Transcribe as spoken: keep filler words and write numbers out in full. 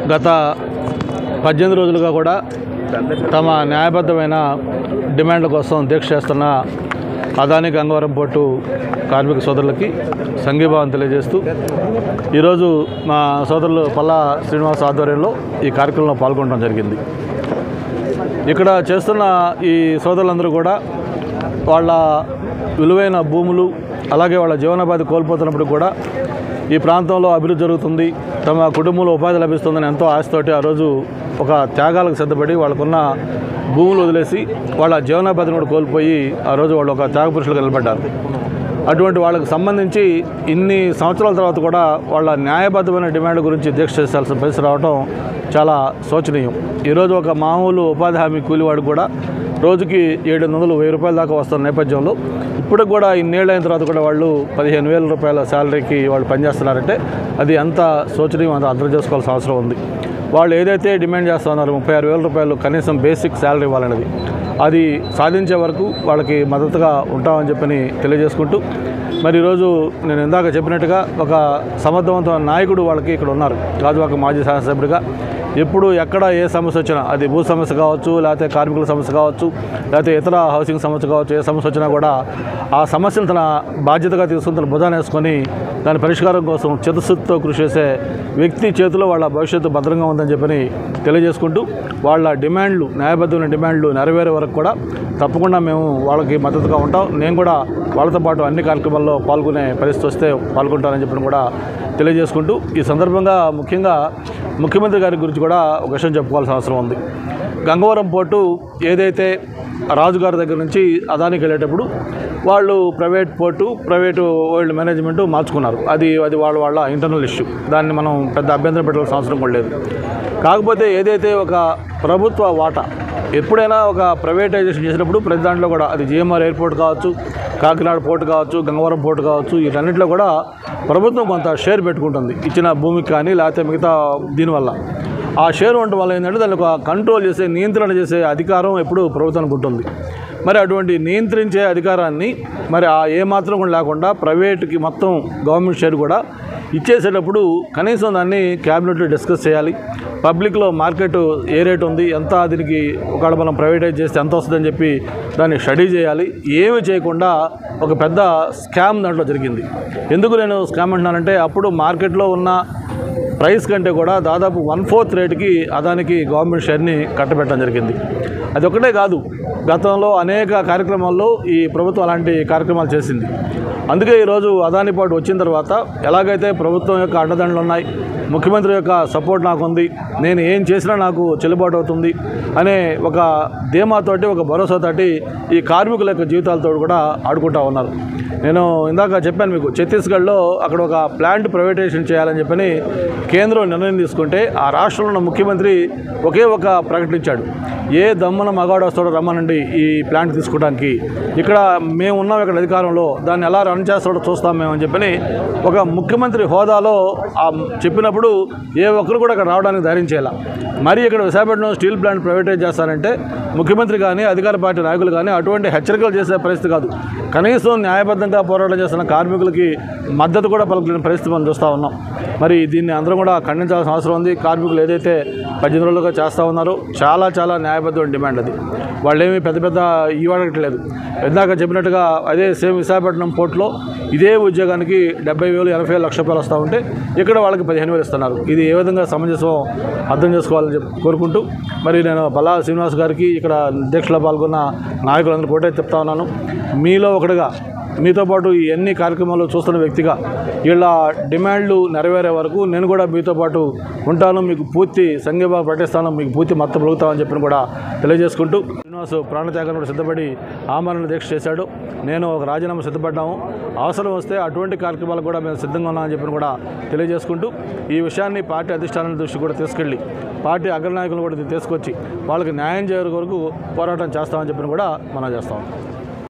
గత పద్దెనిమిది రోజులుగా కూడా తమ న్యాయబద్ధమైన డిమాండ్ల కోసం దీక్ష చేస్తున్న అదాని గంగవరం పోర్టు కార్మిక సోదరులకి సంఘీభావం తెలియజేస్తూ ఈరోజు మా సోదరులు పల్లా శ్రీనివాస్ ఆధ్వర్యంలో ఈ కార్యక్రమంలో పాల్గొనడం జరిగింది. ఇక్కడ చేస్తున్న ఈ సోదరులందరూ కూడా వాళ్ళ విలువైన భూములు అలాగే వాళ్ళ జీవనోపాధి కోల్పోతున్నప్పుడు కూడా ఈ ప్రాంతంలో అభివృద్ధి జరుగుతుంది, తమ కుటుంబంలో ఉపాధి లభిస్తుందని ఎంతో ఆశతోటి ఆ రోజు ఒక త్యాగాలకు సిద్ధపడి వాళ్ళకున్న భూములు వదిలేసి వాళ్ళ జీవనోపాధిని కూడా కోల్పోయి ఆ రోజు వాళ్ళు ఒక త్యాగ పురుషులుగా నిలబడ్డారు. అటువంటి వాళ్ళకు సంబంధించి ఇన్ని సంవత్సరాల తర్వాత కూడా వాళ్ళ న్యాయబద్ధమైన డిమాండ్ గురించి దీక్ష చేయాల్సిన పరిస్థితి రావడం చాలా శోచనీయం. ఈరోజు ఒక మామూలు ఉపాధి హామీ కూలివాడు కూడా రోజుకి ఏడు వందలు వెయ్యి రూపాయల దాకా వస్తున్న నేపథ్యంలో ఇప్పుడు కూడా ఇన్నేళ్ళు అయిన తర్వాత కూడా వాళ్ళు పదిహేను వేల రూపాయల శాలరీకి వాళ్ళు పనిచేస్తున్నారంటే అది ఎంత శోచనీయం అంత అర్థం చేసుకోవాల్సిన అవసరం ఉంది. వాళ్ళు ఏదైతే డిమాండ్ చేస్తున్నారు ముప్పై ఆరు వేల రూపాయలు కనీసం బేసిక్ శాలరీ ఇవ్వాలనేది, అది సాధించే వరకు వాళ్ళకి మద్దతుగా ఉంటామని చెప్పని తెలియజేసుకుంటూ, మరి ఈరోజు నేను ఇందాక చెప్పినట్టుగా ఒక సమర్థవంతమైన నాయకుడు వాళ్ళకి ఇక్కడ ఉన్నారు. గాజువాక మాజీ శాసనసభ్యుడిగా ఎప్పుడు ఎక్కడ ఏ సమస్య వచ్చినా, అది భూ సమస్య కావచ్చు, లేకపోతే కార్మికుల సమస్య కావచ్చు, లేకపోతే ఇతర హౌసింగ్ సమస్య కావచ్చు, ఏ సమస్య వచ్చినా కూడా ఆ సమస్యను తన బాధ్యతగా తీసుకుని తన భుజాన్ని వేసుకొని దాని పరిష్కారం కోసం చిత్తశుద్ధితో కృషి చేసే వ్యక్తి చేతిలో వాళ్ళ భవిష్యత్తు భద్రంగా ఉందని చెప్పని తెలియజేసుకుంటూ, వాళ్ళ డిమాండ్లు న్యాయబద్ధమైన డిమాండ్లు నెరవేరే వరకు కూడా తప్పకుండా మేము వాళ్ళకి మద్దతుగా ఉంటాం. నేను కూడా వాళ్ళతో పాటు అన్ని కార్యక్రమాల్లో పాల్గొనే పరిస్థితి వస్తే పాల్గొంటానని చెప్పిన కూడా తెలియజేసుకుంటూ, ఈ సందర్భంగా ముఖ్యంగా ముఖ్యమంత్రి గారి గురించి కూడా ఒక విషయం చెప్పుకోవాల్సిన అవసరం ఉంది. గంగవరం పోర్టు ఏదైతే రాజుగారి దగ్గర నుంచి అదానికి వెళ్ళేటప్పుడు వాళ్ళు private port private world management మార్చుకున్నారు. అది అది వాళ్ళ వాళ్ళ ఇంటర్నల్ ఇష్యూ, దాన్ని మనం పెద్ద అభ్యంతరం పెట్టాల్సిన అవసరం కూడా లేదు. కాకపోతే ఏదైతే ఒక ప్రభుత్వ వాటా ఎప్పుడైనా ఒక ప్రైవేటైజేషన్ చేసినప్పుడు ప్రతి దాంట్లో కూడా అది జిఎంఆర్ ఎయిర్పోర్ట్ కావచ్చు, కాకినాడ పోర్టు కావచ్చు, గంగవరం పోర్టు కావచ్చు, వీటన్నిటిలో కూడా ప్రభుత్వం కొంత షేర్ పెట్టుకుంటుంది ఇచ్చిన భూమికి కానీ లేకపోతే మిగతా దీనివల్ల. ఆ షేర్ ఉండటం వల్ల ఏంటంటే దాన్ని ఒక కంట్రోల్ చేసే నియంత్రణ చేసే అధికారం ఎప్పుడు ప్రభుత్వానికి ఉంటుంది. మరి అటువంటి నియంత్రించే అధికారాన్ని మరి ఆ ఏమాత్రం కూడా లేకుండా ప్రైవేట్కి మొత్తం గవర్నమెంట్ షేర్ కూడా ఇచ్చేసేటప్పుడు కనీసం దాన్ని క్యాబినెట్లో డిస్కస్ చేయాలి. పబ్లిక్లో మార్కెట్ ఏ రేట్ ఉంది, ఎంత దీనికి ఒకవేళ మనం ప్రైవేటైజ్ చేస్తే ఎంత వస్తుందని చెప్పి దాన్ని స్టడీ చేయాలి. ఏమి చేయకుండా ఒక పెద్ద స్కామ్ దాంట్లో జరిగింది. ఎందుకు నేను స్కామ్ అంటున్నానంటే అప్పుడు మార్కెట్లో ఉన్న ప్రైస్ కంటే కూడా దాదాపు వన్ ఫోర్త్ రేటుకి అదానికి గవర్నమెంట్ షేర్ని కట్టబెట్టడం జరిగింది. అది ఒకటే కాదు, గతంలో అనేక కార్యక్రమాల్లో ఈ ప్రభుత్వం అలాంటి కార్యక్రమాలు చేసింది. అందుకే ఈరోజు అదాని పోర్టు వచ్చిన తర్వాత ఎలాగైతే ప్రభుత్వం యొక్క అండదండలు ఉన్నాయి, ముఖ్యమంత్రి యొక్క సపోర్ట్ నాకు ఉంది, నేను ఏం చేసినా నాకు చెల్లుబాటు అవుతుంది అనే ఒక ధీమాతోటి ఒక భరోసాతోటి ఈ కార్మికుల యొక్క జీవితాలతో కూడా ఆడుకుంటూ ఉన్నారు. నేను ఇందాక చెప్పాను మీకు, ఛత్తీస్గఢ్లో అక్కడ ఒక ప్లాంట్ ప్రైవేటైజేషన్ చేయాలని చెప్పని కేంద్రం నిర్ణయం తీసుకుంటే ఆ రాష్ట్రంలో ఉన్న ముఖ్యమంత్రి ఒకే ఒక ప్రకటించాడు, ఏ దమ్మన మగాడు వస్తాడో రమ్మనండి ఈ ప్లాంట్ తీసుకోవడానికి, ఇక్కడ మేము ఉన్నాం ఇక్కడ అధికారంలో, దాన్ని ఎలా రన్ చేస్తాడో చూస్తాం మేము అని చెప్పని ఒక ముఖ్యమంత్రి హోదాలో చెప్పినప్పుడు ఏ ఒక్కరు కూడా అక్కడ రావడానికి ధైర్యం చేయాల. మరి ఇక్కడ విశాఖపట్నం స్టీల్ ప్లాంట్ ప్రైవేటైజ్ చేస్తారంటే ముఖ్యమంత్రి కానీ అధికార పార్టీ నాయకులు కానీ అటువంటి హెచ్చరికలు చేసే పరిస్థితి కాదు, కనీసం న్యాయబద్ధంగా పోరాటం చేస్తున్న కార్మికులకి మద్దతు కూడా పలకలేని పరిస్థితి మనం చూస్తూ ఉన్నాం. మరి దీన్ని అందరం కూడా ఖండించాల్సిన అవసరం ఉంది. కార్మికులు ఏదైతే పద్దెనిమిది రోజులుగా చేస్తూ ఉన్నారో చాలా చాలా న్యాయబద్ధమైన డిమాండ్ అది. వాళ్ళేమీ పెద్ద పెద్ద ఇవ్వట్లేదు. ఇందాక చెప్పినట్టుగా అదే సేమ్ విశాఖపట్నం పోర్టులో ఇదే ఉద్యోగానికి డెబ్బై వేలు ఎనభై వేలు లక్ష రూపాయలు వస్తూ ఉంటే ఇక్కడ వాళ్ళకి పదిహేను వేలు ఇస్తున్నారు. ఇది ఏ విధంగా సమంజసం అర్థం చేసుకోవాలని చెప్పి కోరుకుంటూ, మరి నేను పల్లా శ్రీనివాస్ గారికి ఇక్కడ దీక్షలో పాల్గొన్న నాయకులందరూ ఒకటే చెప్తా ఉన్నాను, మీలో ఒకటిగా మీతో పాటు ఈ అన్ని కార్యక్రమాలు చూస్తున్న వ్యక్తిగా వీళ్ళ డిమాండ్లు నెరవేరే వరకు నేను కూడా మీతో పాటు ఉంటాను, మీకు పూర్తి సంఘీభావం ప్రకటిస్తాను, మీకు పూర్తి మద్దతు పలుకుతామని చెప్పిన కూడా తెలియజేసుకుంటూ, శ్రీనివాసు ప్రాణత్యాగం కూడా సిద్ధపడి ఆమరణ దీక్ష చేశాడు. నేను ఒక రాజీనామా సిద్ధపడ్డాము, అవసరం వస్తే అటువంటి కార్యక్రమాలు కూడా మేము సిద్ధంగా ఉన్నామని చెప్పిన కూడా తెలియజేసుకుంటూ, ఈ విషయాన్ని పార్టీ అధిష్టానాల దృష్టి కూడా తీసుకెళ్ళి పార్టీ అగ్రనాయకులు కూడా తీసుకొచ్చి వాళ్ళకి న్యాయం చేయడం వరకు పోరాటం చేస్తామని చెప్పిన కూడా మనం చేస్తాం.